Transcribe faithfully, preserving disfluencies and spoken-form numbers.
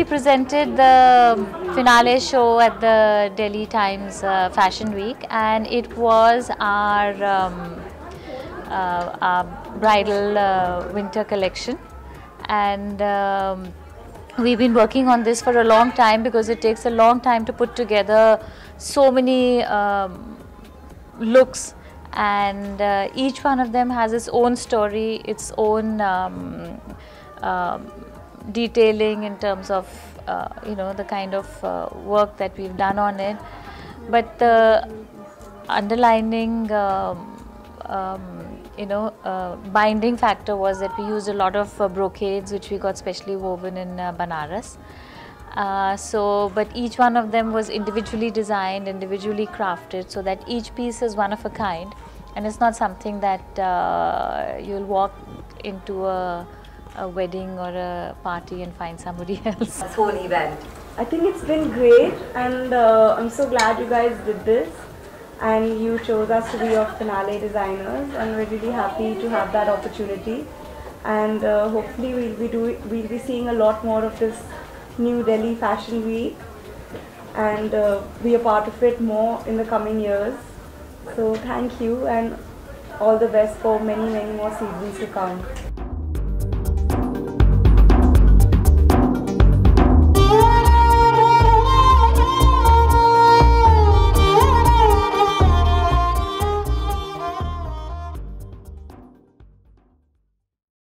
we presented the finale show at the Delhi Times uh, Fashion Week, and it was our, um, uh, our bridal uh, winter collection. And um, we've been working on this for a long time because it takes a long time to put together so many um, looks, and uh, each one of them has its own story, its own um, um, detailing in terms of uh, you know, the kind of uh, work that we've done on it. But the underlining um, um, you know uh, binding factor was that we used a lot of uh, brocades which we got specially woven in uh, Banaras. Uh, so, but each one of them was individually designed, individually crafted, so that each piece is one of a kind, and it's not something that uh, you'll walk into a, a wedding or a party and find somebody else. This whole event. I think it's been great, and uh, I'm so glad you guys did this and you chose us to be your finale designers, and we're really happy to have that opportunity, and uh, hopefully we'll be doing we'll be seeing a lot more of this New Delhi Fashion Week, and uh, be a part of it more in the coming years. So thank you, and all the best for many many more seasons to come.